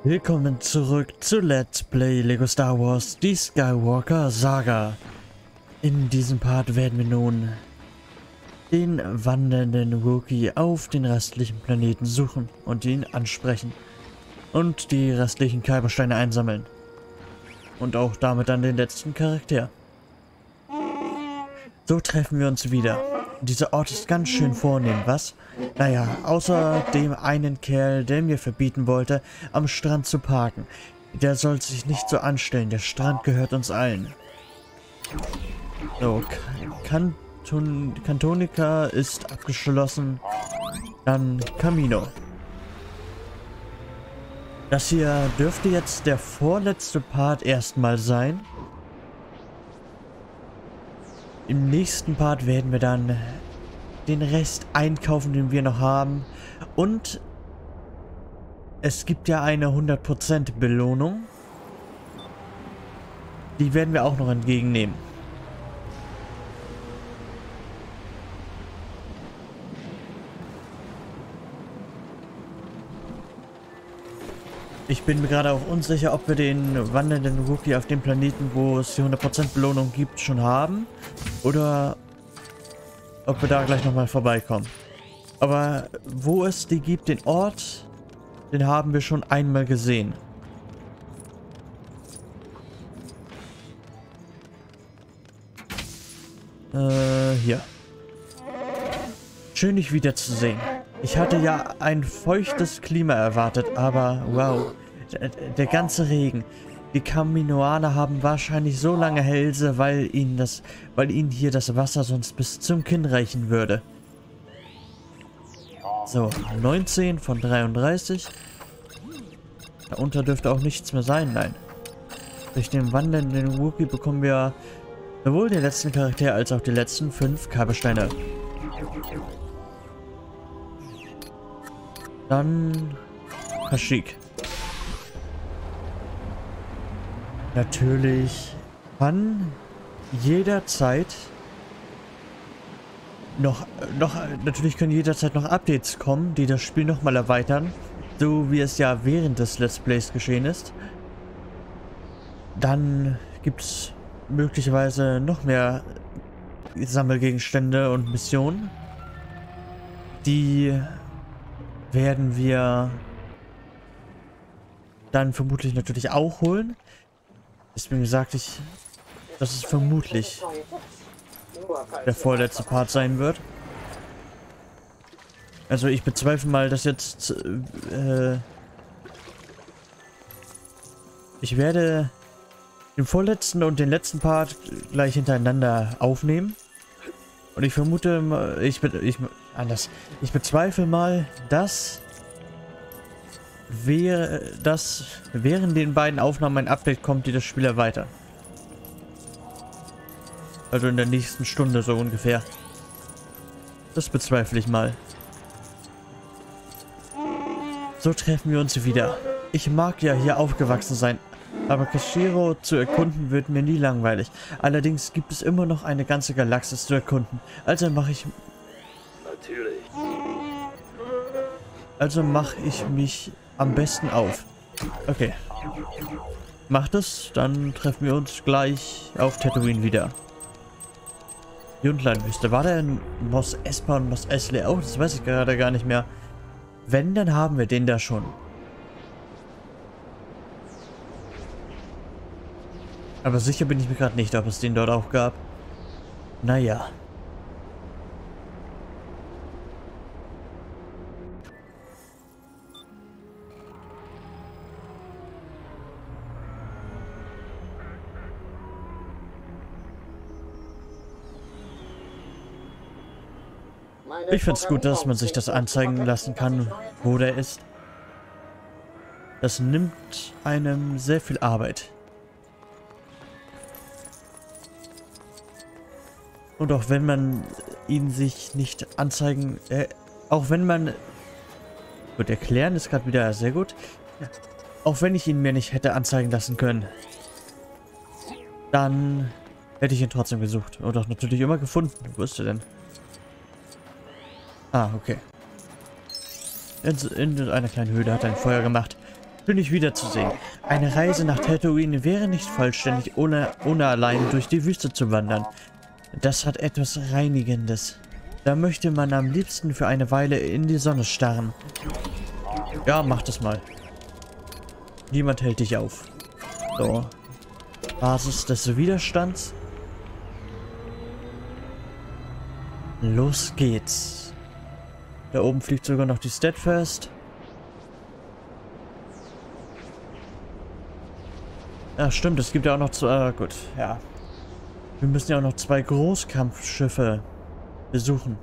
Willkommen zurück zu Let's Play Lego Star Wars, die Skywalker Saga. In diesem Part werden wir nun den wandernden Wookiee auf den restlichen Planeten suchen und ihn ansprechen. Und die restlichen Kybersteine einsammeln. Und auch damit dann den letzten Charakter. So treffen wir uns wieder. Dieser Ort ist ganz schön vornehm, was? Naja, außer dem einen Kerl, der mir verbieten wollte, am Strand zu parken. Der soll sich nicht so anstellen, der Strand gehört uns allen. So, Cantonica ist abgeschlossen. Dann Camino. Das hier dürfte jetzt der vorletzte Part erstmal sein. Im nächsten Part werden wir dann den Rest einkaufen, den wir noch haben. Und es gibt ja eine 100% Belohnung. Die werden wir auch noch entgegennehmen. Ich bin mir gerade auch unsicher, ob wir den wandernden Wookiee auf dem Planeten, wo es die 100% Belohnung gibt, schon haben. Oder ob wir da gleich nochmal vorbeikommen. Aber wo es die gibt, den Ort, den haben wir schon einmal gesehen. Hier. Schön, dich wiederzusehen. Ich hatte ja ein feuchtes Klima erwartet, aber wow, der ganze Regen. Die Kaminoaner haben wahrscheinlich so lange Hälse, weil ihnen hier das Wasser sonst bis zum Kinn reichen würde. So, 19 von 33. Darunter dürfte auch nichts mehr sein, nein. Durch den wandernden Wookiee bekommen wir sowohl den letzten Charakter als auch die letzten 5 Kybersteine. Dann Kashyyyk. Natürlich kann jederzeit natürlich können jederzeit noch Updates kommen, die das Spiel nochmal erweitern, so wie es ja während des Let's Plays geschehen ist. Dann gibt es möglicherweise noch mehr Sammelgegenstände und Missionen, die werden wir dann vermutlich natürlich auch holen. Deswegen sagte ich, dass es vermutlich der vorletzte Part sein wird. Also ich bezweifle mal, dass jetzt ich werde den vorletzten und den letzten Part gleich hintereinander aufnehmen. Und ich vermute, ich bezweifle mal, dass während den beiden Aufnahmen ein Update kommt, die das Spiel erweitern. Also in der nächsten Stunde so ungefähr. Das bezweifle ich mal. So treffen wir uns wieder. Ich mag ja hier aufgewachsen sein, aber Kashyyyk zu erkunden wird mir nie langweilig. Allerdings gibt es immer noch eine ganze Galaxis zu erkunden. Also mache ich mich am besten auf. Okay. Macht es, dann treffen wir uns gleich auf Tatooine wieder. Jundlandwüste. War der in Mos Espa und Mos Eisley auch? Das weiß ich gerade gar nicht mehr. Wenn, dann haben wir den da schon. Aber sicher bin ich mir gerade nicht, ob es den dort auch gab. Naja. Ich finde es gut, dass man sich das anzeigen lassen kann, wo der ist. Das nimmt einem sehr viel Arbeit. Und auch wenn man ihn sich nicht anzeigen... auch wenn man... Gut, erklären ist gerade wieder sehr gut. Auch wenn ich ihn mir nicht hätte anzeigen lassen können, dann hätte ich ihn trotzdem gesucht. Und auch natürlich immer gefunden. Wo ist er denn? Ah, okay. In einer kleinen Höhle hat er ein Feuer gemacht. bin ich wiederzusehen. Eine Reise nach Tatooine wäre nicht vollständig, ohne allein durch die Wüste zu wandern. Das hat etwas Reinigendes. Da möchte man am liebsten für eine Weile in die Sonne starren. Ja, mach das mal. Niemand hält dich auf. So. Basis des Widerstands. Los geht's. Da oben fliegt sogar noch die Steadfast. Ja, stimmt, es gibt ja auch noch zwei. Gut, ja. Wir müssen ja auch noch 2 Großkampfschiffe besuchen.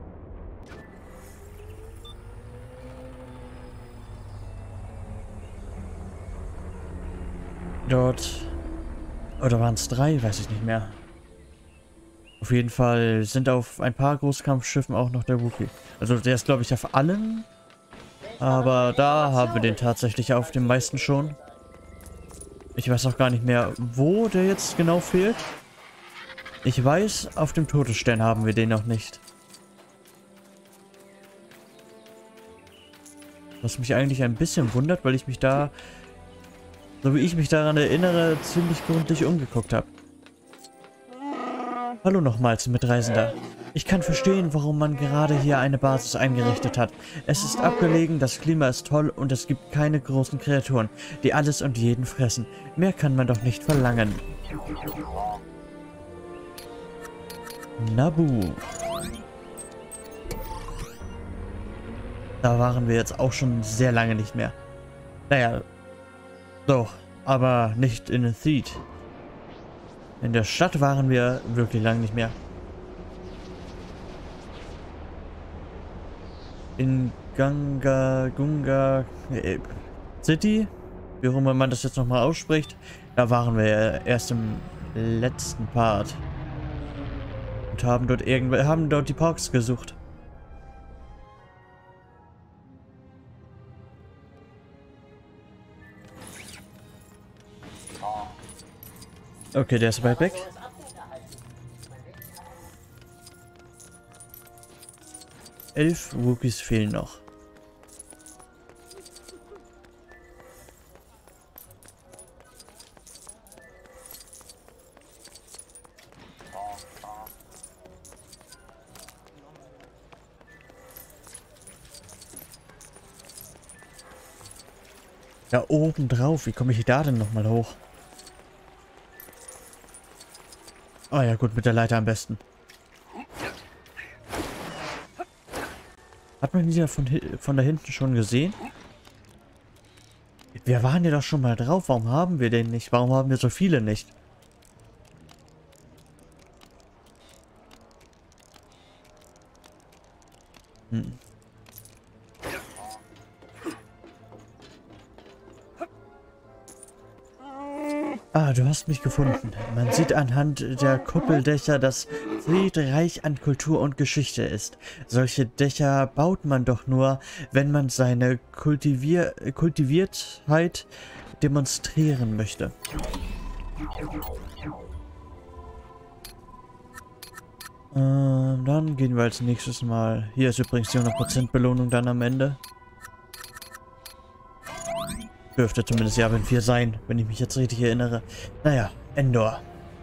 Dort. Oder waren es 3? Weiß ich nicht mehr. Auf jeden Fall sind auf ein paar Großkampfschiffen auch noch der Wookiee. Also der ist, glaube ich, auf allen. Aber da haben wir den tatsächlich auf den meisten schon. Ich weiß auch gar nicht mehr, wo der jetzt genau fehlt. Ich weiß, auf dem Todesstern haben wir den noch nicht. Was mich eigentlich ein bisschen wundert, weil ich mich da, so wie ich mich daran erinnere, ziemlich gründlich umgeguckt habe. Hallo nochmals, Mitreisender. Ich kann verstehen, warum man gerade hier eine Basis eingerichtet hat. Es ist abgelegen, das Klima ist toll und es gibt keine großen Kreaturen, die alles und jeden fressen. Mehr kann man doch nicht verlangen. Naboo. Da waren wir jetzt auch schon sehr lange nicht mehr. Naja, doch, aber nicht in Theed. In der Stadt waren wir wirklich lange nicht mehr. In Gunga City, wie auch immer man das jetzt nochmal ausspricht, da waren wir ja erst im letzten Part. Und haben dort die Parks gesucht. Okay, der ist weit weg. Elf Wookiees fehlen noch. Da oben drauf, wie komme ich da denn nochmal hoch? Oh ja, gut, mit der Leiter am besten. Hat man die ja von da hinten schon gesehen? Wir waren ja doch schon mal drauf. Warum haben wir den nicht? Warum haben wir so viele nicht? Ah, du hast mich gefunden. Man sieht anhand der Kuppeldächer, dass Theed reich an Kultur und Geschichte ist. Solche Dächer baut man doch nur, wenn man seine Kultiviertheit demonstrieren möchte. Dann gehen wir als nächstes mal. Hier ist übrigens die 100% Belohnung dann am Ende. Dürfte zumindest Yavin 4 sein, wenn ich mich jetzt richtig erinnere. Naja, Endor.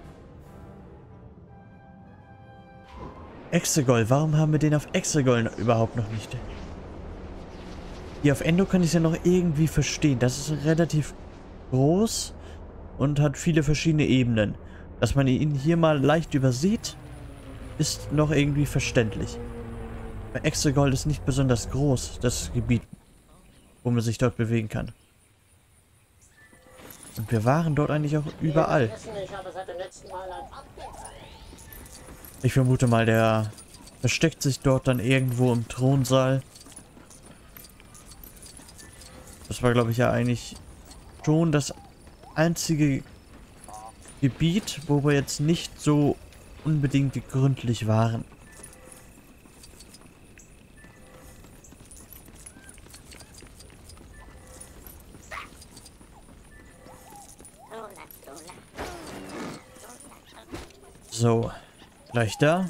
Exegol, warum haben wir den auf Exegol überhaupt noch nicht? Hier auf Endor kann ich es ja noch irgendwie verstehen. Das ist relativ groß und hat viele verschiedene Ebenen. Dass man ihn hier mal leicht übersieht, ist noch irgendwie verständlich. Bei Exegol ist nicht besonders groß, das Gebiet, wo man sich dort bewegen kann. Und wir waren dort eigentlich auch überall. Ich vermute mal, der versteckt sich dort dann irgendwo im Thronsaal. Das war, glaube ich, ja eigentlich schon das einzige Gebiet, wo wir jetzt nicht so unbedingt gründlich waren. So, gleich da.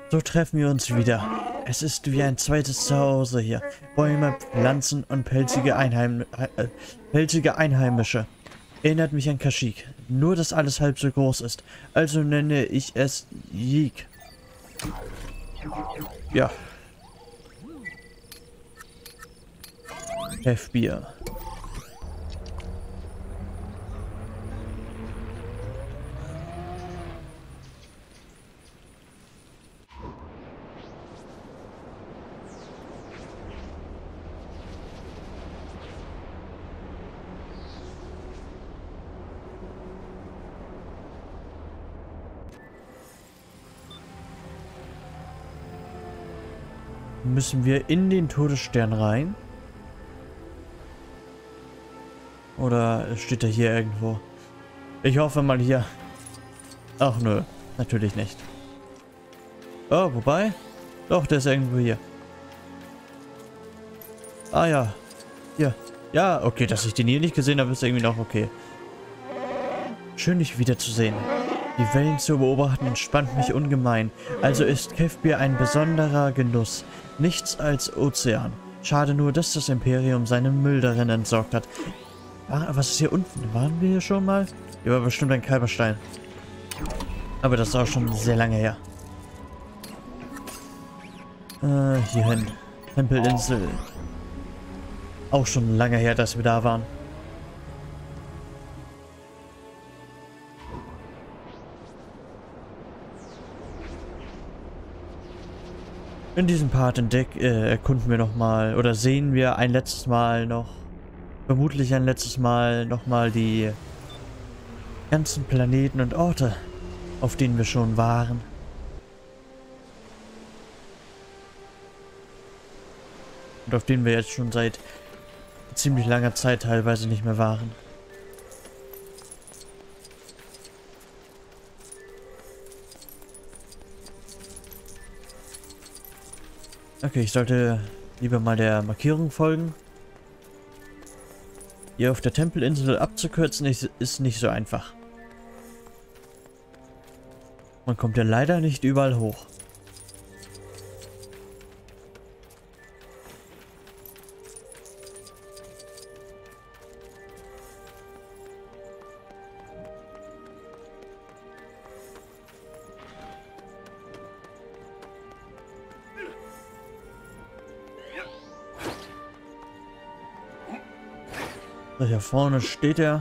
So treffen wir uns wieder. Es ist wie ein zweites Zuhause hier. Bäume, Pflanzen und pelzige Einheimische. Erinnert mich an Kashyyyk. Nur, dass alles halb so groß ist. Also nenne ich es Yeek. Ja. Hefbier. Müssen wir in den Todesstern rein? Oder steht er hier irgendwo? Ich hoffe mal hier. Ach nö, natürlich nicht. Oh, wobei? Doch, der ist irgendwo hier. Ah ja. Hier. Ja, okay, dass ich den hier nicht gesehen habe, ist irgendwie noch okay. Schön, dich wiederzusehen. Die Wellen zu beobachten entspannt mich ungemein. Also ist Kefbir ein besonderer Genuss. Nichts als Ozean. Schade nur, dass das Imperium seinen Müll darin entsorgt hat. Ah, was ist hier unten? Waren wir hier schon mal? Hier war bestimmt ein Kalberstein. Aber das ist auch schon sehr lange her. Hierhin. Tempelinsel. Auch schon lange her, dass wir da waren. In diesem Part erkunden wir nochmal, oder sehen wir ein letztes Mal noch, vermutlich ein letztes Mal nochmal die ganzen Planeten und Orte, auf denen wir schon waren. Und auf denen wir jetzt schon seit ziemlich langer Zeit teilweise nicht mehr waren. Okay, ich sollte lieber mal der Markierung folgen. Hier auf der Tempelinsel abzukürzen ist nicht so einfach. Man kommt ja leider nicht überall hoch. So, hier vorne steht er.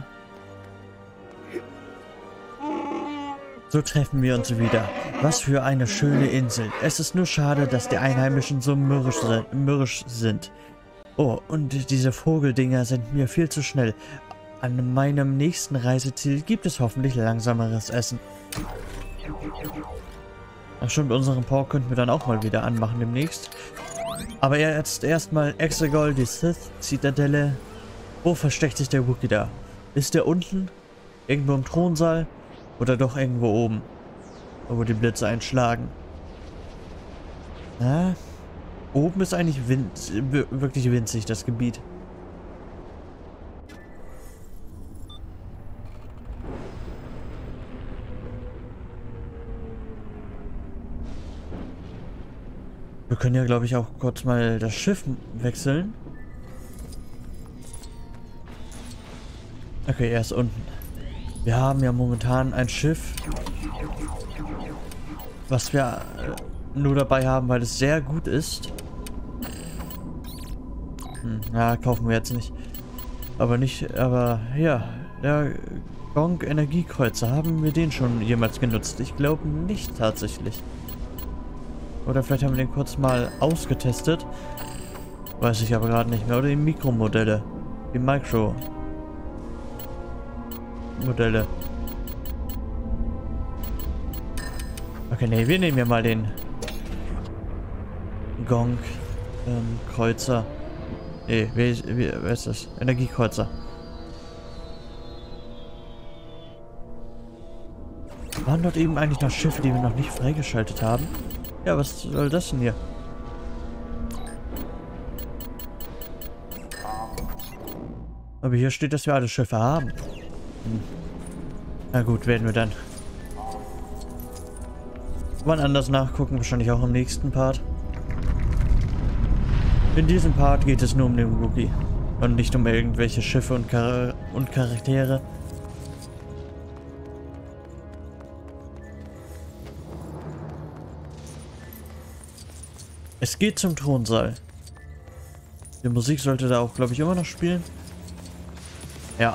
So treffen wir uns wieder. Was für eine schöne Insel. Es ist nur schade, dass die Einheimischen so mürrisch sind. Oh, und diese Vogeldinger sind mir viel zu schnell. An meinem nächsten Reiseziel gibt es hoffentlich langsameres Essen. Ach schon, unseren Pork könnten wir dann auch mal wieder anmachen demnächst. Aber jetzt erstmal Exegol, die Sith-Zitadelle. Wo versteckt sich der Wookie da? Ist der unten? Irgendwo im Thronsaal? Oder doch irgendwo oben? Wo die Blitze einschlagen? Na? Oben ist eigentlich wirklich winzig, das Gebiet. Wir können ja, glaube ich, auch kurz mal das Schiff wechseln. Okay, er ist unten. Wir haben ja momentan ein Schiff, was wir nur dabei haben, weil es sehr gut ist. Ja, kaufen wir jetzt nicht. Aber ja, der Gong Energiekreuzer, haben wir den schon jemals genutzt? Ich glaube nicht tatsächlich. Oder vielleicht haben wir den kurz mal ausgetestet. Weiß ich aber gerade nicht mehr. Oder die Mikromodelle. Die Micro-Modelle. Okay, nee, wir nehmen ja mal den Gong Kreuzer. Nee, wer ist das? Energiekreuzer. Waren dort eben eigentlich noch Schiffe, die wir noch nicht freigeschaltet haben? Ja, was soll das denn hier? Aber hier steht, dass wir alle Schiffe haben. Na gut, werden wir dann. Wann anders nachgucken, wahrscheinlich auch im nächsten Part. In diesem Part geht es nur um den Wookie und nicht um irgendwelche Schiffe und Charaktere. Es geht zum Thronsaal. Die Musik sollte da auch, glaube ich, immer noch spielen. Ja.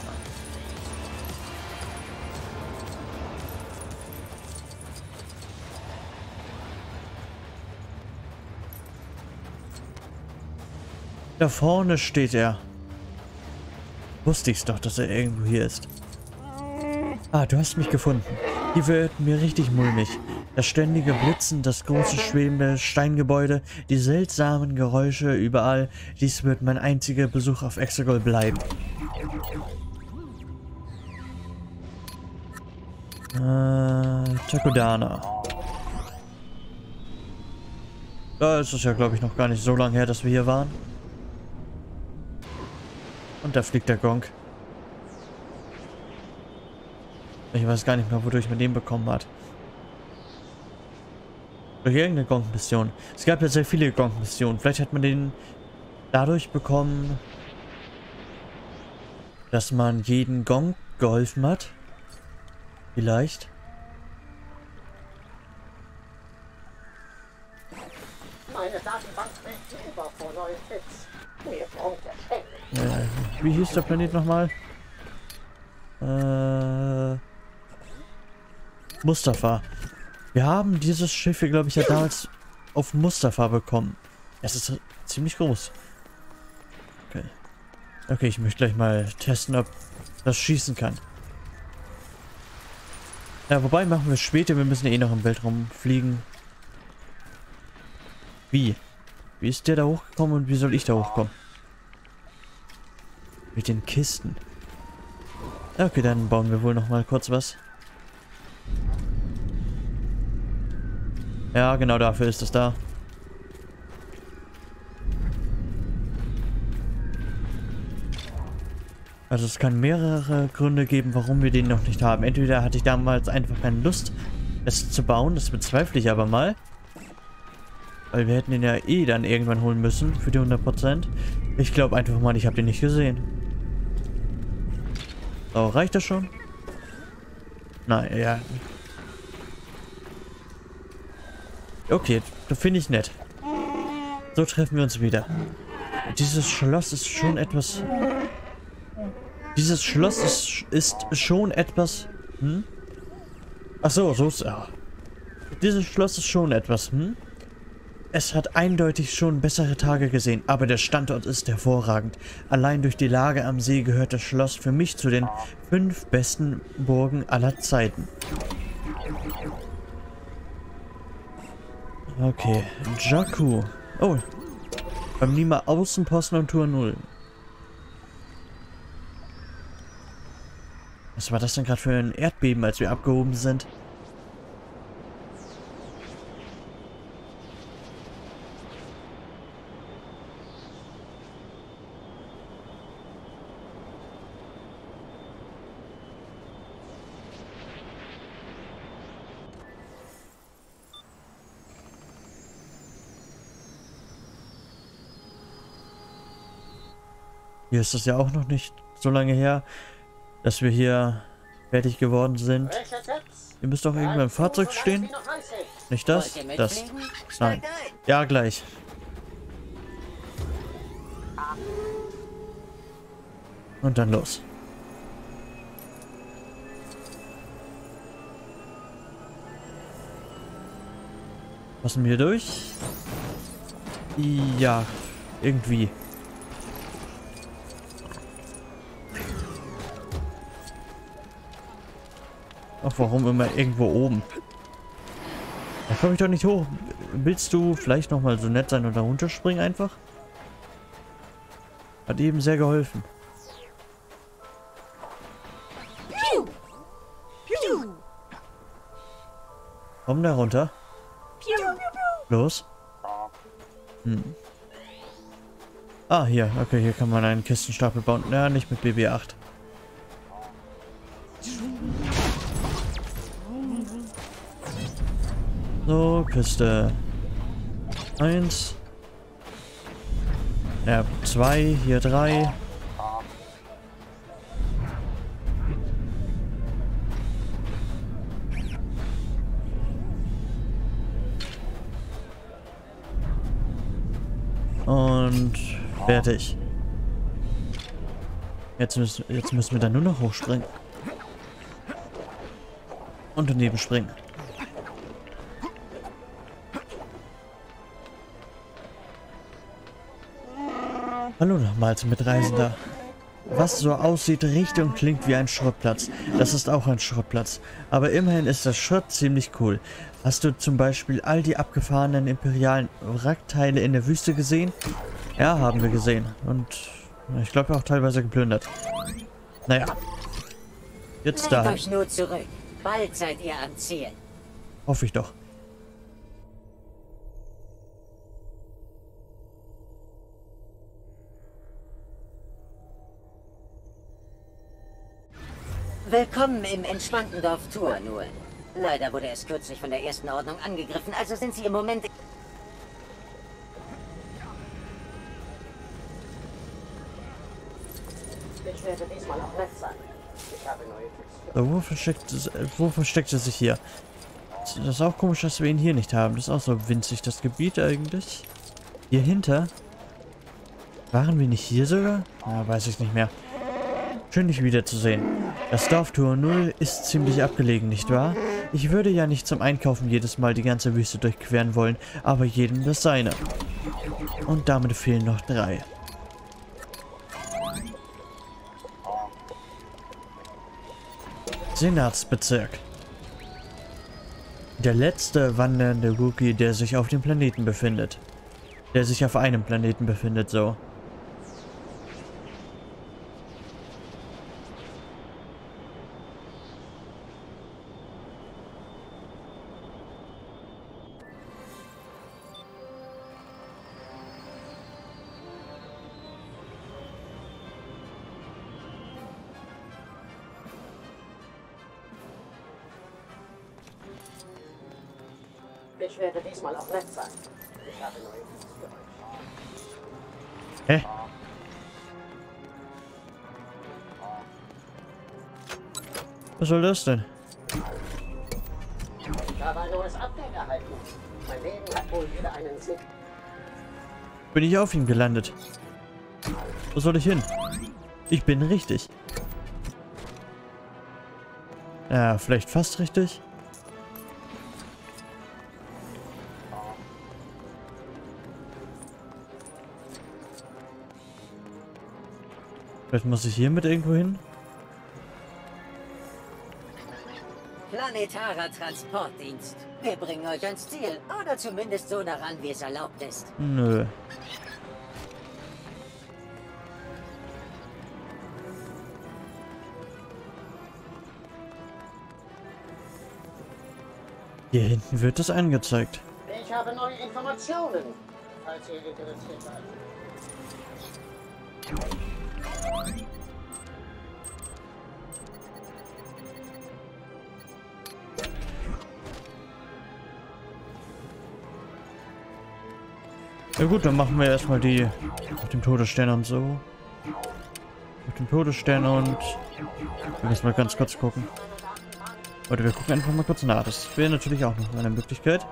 Da vorne steht er. Wusste ich's doch, dass er irgendwo hier ist. Ah, du hast mich gefunden. Hier wird mir richtig mulmig. Das ständige Blitzen, das große schwebende Steingebäude, die seltsamen Geräusche überall. Dies wird mein einziger Besuch auf Exegol bleiben. Takodana. Da ist es ja, glaube ich, noch gar nicht so lange her, dass wir hier waren. Und da fliegt der Gong. Ich weiß gar nicht mehr, wodurch man den bekommen hat. Durch irgendeine Gong-Mission. Es gab ja sehr viele Gong-Missionen. Vielleicht hat man den dadurch bekommen, dass man jeden Gong geholfen hat. Vielleicht. Meine Datenbank bringt über vor neuen Hits. Mir braucht der ständig. Wie hieß der Planet nochmal? Mustafa. Wir haben dieses Schiff hier, glaube ich, ja damals auf Mustafa bekommen. Es ist ziemlich groß. Okay. Okay, ich möchte gleich mal testen, ob das schießen kann. Ja, wobei machen wir später. Wir müssen eh noch im Weltraum fliegen. Wie? Wie ist der da hochgekommen und wie soll ich da hochkommen? Mit den Kisten. Okay, dann bauen wir wohl noch mal kurz was. Ja, genau dafür ist es da. Also es kann mehrere Gründe geben, warum wir den noch nicht haben. Entweder hatte ich damals einfach keine Lust, es zu bauen. Das bezweifle ich aber mal. Weil wir hätten den ja eh dann irgendwann holen müssen für die 100%. Ich glaube einfach mal, ich habe den nicht gesehen. So, reicht das schon? Nein, ja. Okay, das finde ich nett. So treffen wir uns wieder. Dieses Schloss ist schon etwas... Dieses Schloss ist schon etwas... Hm? Ach so, so ist... Ja. Dieses Schloss ist schon etwas... Hm? Es hat eindeutig schon bessere Tage gesehen, aber der Standort ist hervorragend. Allein durch die Lage am See gehört das Schloss für mich zu den 5 besten Burgen aller Zeiten. Okay, Jakku. Oh, beim Nima Außenposten und Tour 0. Was war das denn gerade für ein Erdbeben, als wir abgehoben sind? Hier ist es ja auch noch nicht so lange her, dass wir hier fertig geworden sind. Ihr müsst doch irgendwo im Fahrzeug stehen. Nicht das? Das. Nein. Ja, gleich. Und dann los. Passen wir durch? Ja, irgendwie. Ach, warum immer irgendwo oben? Da komme ich doch nicht hoch. Willst du vielleicht noch mal so nett sein und da runterspringen einfach? Hat eben sehr geholfen. Komm da runter. Los. Hm. Ah, hier. Okay, hier kann man einen Kistenstapel bauen. Ja, nicht mit BB8. So, Kiste 1. Ja, 2, hier 3. Und fertig. Jetzt müssen wir dann nur noch hochspringen. Und daneben springen. Hallo nochmals Mitreisender. Was so aussieht, riecht und klingt wie ein Schrottplatz. Das ist auch ein Schrottplatz. Aber immerhin ist das Schrott ziemlich cool. Hast du zum Beispiel all die abgefahrenen imperialen Wrackteile in der Wüste gesehen? Ja, haben wir gesehen. Und ich glaube auch teilweise geplündert. Naja. Jetzt da. Euch nur zurück. Bald seid ihr am Ziel. Hoffe ich doch. Willkommen im entspannten Dorf Tuanur. Leider wurde es kürzlich von der Ersten Ordnung angegriffen, also sind sie im Moment... Ich werde diesmal auch nett sein. Ich habe neue Tipps für So, wo versteckt er sich hier? Das ist auch komisch, dass wir ihn hier nicht haben. Das ist auch so winzig, das Gebiet eigentlich. Hier hinter? Waren wir nicht hier sogar? Ja, weiß ich nicht mehr. Schön, dich wiederzusehen. Das Dorf Tuanur ist ziemlich abgelegen, nicht wahr? Ich würde ja nicht zum Einkaufen jedes Mal die ganze Wüste durchqueren wollen, aber jedem das seine. Und damit fehlen noch 3. Senatsbezirk. Der letzte wandernde Wookiee, der sich auf dem Planeten befindet. Der sich auf einem Planeten befindet, so. Ich werde diesmal auch nett sein. Ich habe neue Tipps für euch. Hä? Was soll das denn? Ich habe ein neues Update erhalten. Mein Leben hat wohl wieder einen Sinn. Bin ich auf ihm gelandet? Wo soll ich hin? Ich bin richtig. Ja, vielleicht fast richtig. Vielleicht muss ich hiermit irgendwo hin? Planetarer Transportdienst. Wir bringen euch ans Ziel. Oder zumindest so daran, wie es erlaubt ist. Nö. Hier hinten wird es angezeigt. Ich habe neue Informationen, falls ihr interessiert seid. Ja gut, dann machen wir erstmal die auf dem Todesstern und so. Auf dem Todesstern und wir müssen mal ganz kurz gucken. Oder wir gucken einfach mal kurz nach. Das wäre natürlich auch noch eine Möglichkeit.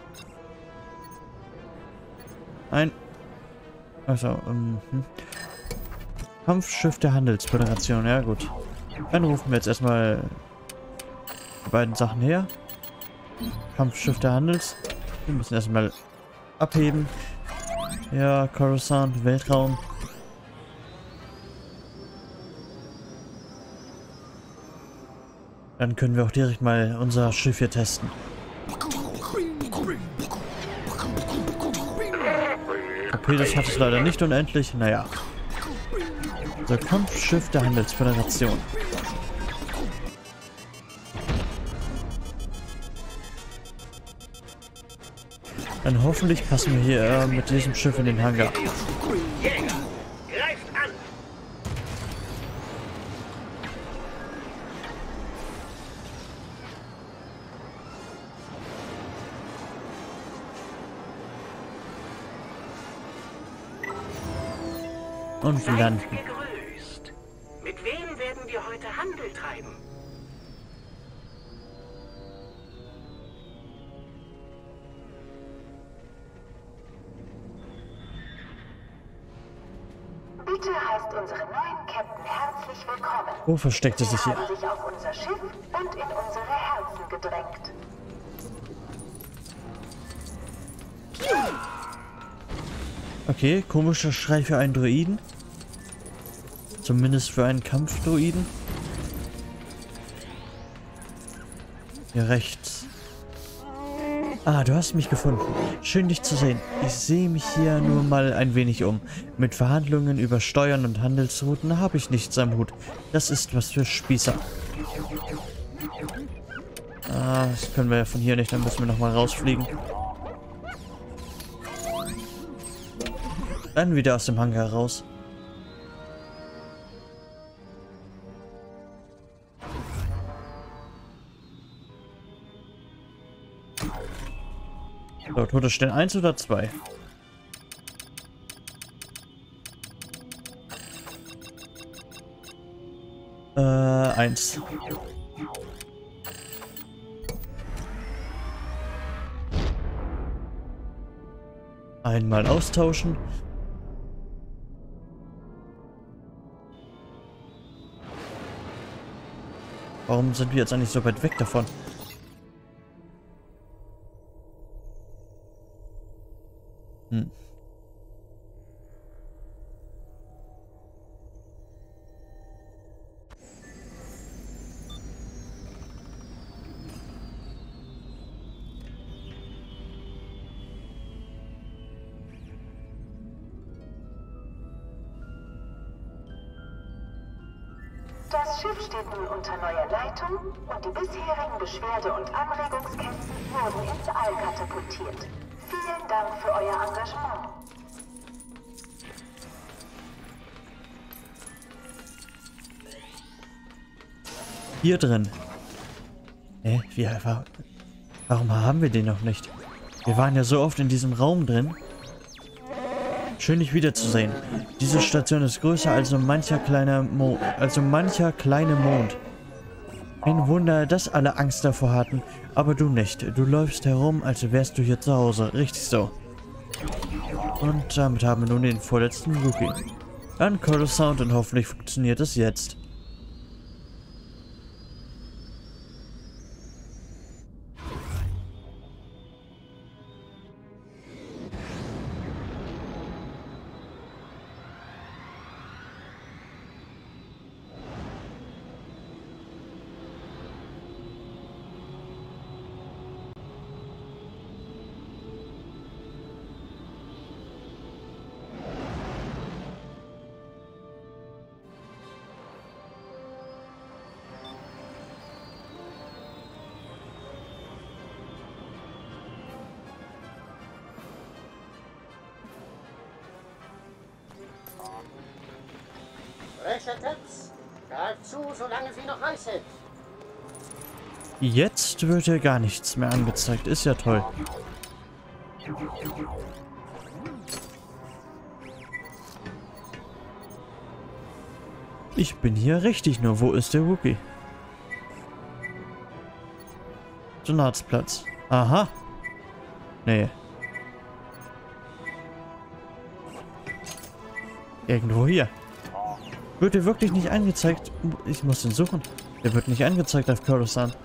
Also, Kampfschiff der Handelsföderation, ja gut. Dann rufen wir jetzt erstmal die beiden Sachen her. Kampfschiff der Handels. Wir müssen erstmal abheben. Ja, Coruscant, Weltraum. Dann können wir auch direkt mal unser Schiff hier testen. Torpedos hat es leider nicht unendlich. Naja. So, Kampfschiff der Handelsföderation. Dann hoffentlich passen wir hier mit diesem Schiff in den Hangar. und landen. Gegrüßt. Mit wem werden wir heute Handel treiben? Bitte heißt unseren neuen Captain herzlich willkommen. Wo versteckt er Sie sich hier? haben sich auf unser Schiff und in unsere Herzen gedrängt. Okay, komischer Schrei für einen Druiden. Zumindest für einen Kampfdruiden. Hier rechts. Ah, du hast mich gefunden. Schön, dich zu sehen. Ich sehe mich hier nur mal ein wenig um. Mit Verhandlungen über Steuern und Handelsrouten habe ich nichts am Hut. Das ist was für Spießer. Ah, das können wir ja von hier nicht. Dann müssen wir nochmal rausfliegen. Dann wieder aus dem Hangar raus. So, Todesstern 1 oder 2? Eins. Einmal austauschen. Warum sind wir jetzt eigentlich so weit weg davon? Das Schiff steht nun unter neuer Leitung und die bisherigen Beschwerde- und Anregungskämpfen wurden ins All katapultiert. Vielen Dank für euer Engagement. Hier drin. Warum haben wir den noch nicht? Wir waren ja so oft in diesem Raum drin. Schön, dich wiederzusehen. Diese Station ist größer als so mancher kleine Mond. Ein Wunder, dass alle Angst davor hatten. Aber du nicht. Du läufst herum, als wärst du hier zu Hause. Richtig so. Und damit haben wir nun den vorletzten Rookie. An Coruscant und hoffentlich funktioniert es jetzt. Rechetetz, greift zu, solange sie noch heiß sind. Jetzt wird ja gar nichts mehr angezeigt. Ist ja toll. Ich bin hier richtig, nur wo ist der Wookie? Senatsplatz. Aha. Nee. Irgendwo hier. Wird er wirklich nicht angezeigt? Ich muss ihn suchen. Der wird nicht angezeigt auf Coruscant.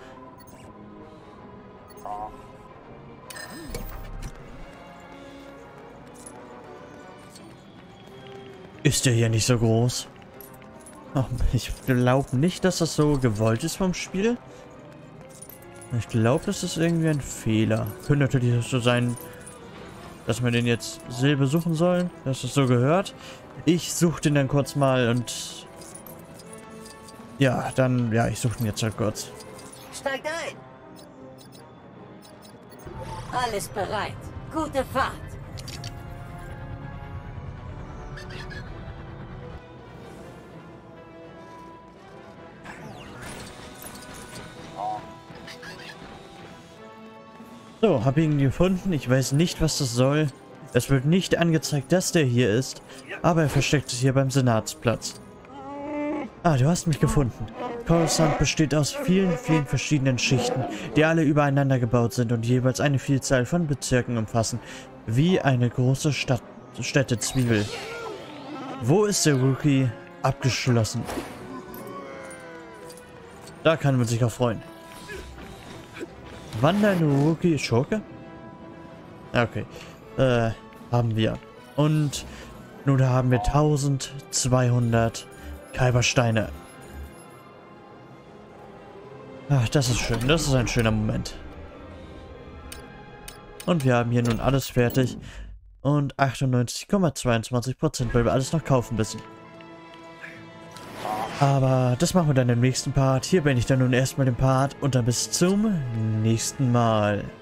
Ist der hier nicht so groß? Oh, ich glaube nicht, dass das so gewollt ist vom Spiel. Ich glaube, das ist irgendwie ein Fehler. Könnte natürlich so sein, dass wir den jetzt Silber suchen sollen, dass das so gehört. Ich suche den dann kurz mal und... Ja, dann... Ja, ich suche den jetzt halt kurz. Steigt ein! Alles bereit. Gute Fahrt! So, habe ihn gefunden. Ich weiß nicht, was das soll. Es wird nicht angezeigt, dass der hier ist, aber er versteckt sich hier beim Senatsplatz. Ah, du hast mich gefunden. Coruscant besteht aus vielen, vielen verschiedenen Schichten, die alle übereinander gebaut sind und jeweils eine Vielzahl von Bezirken umfassen, wie eine große Städtezwiebel. Wo ist der Rookie? Abgeschlossen. Da kann man sich auch freuen. Wandernde Rookie Schurke? Okay. Haben wir. Und nun haben wir 1200 Kybersteine. Ach, das ist schön. Das ist ein schöner Moment. Und wir haben hier nun alles fertig. Und 98,22%, weil wir alles noch kaufen müssen. Aber das machen wir dann im nächsten Part. Hier beende ich dann nun erstmal den Part. Und dann bis zum nächsten Mal.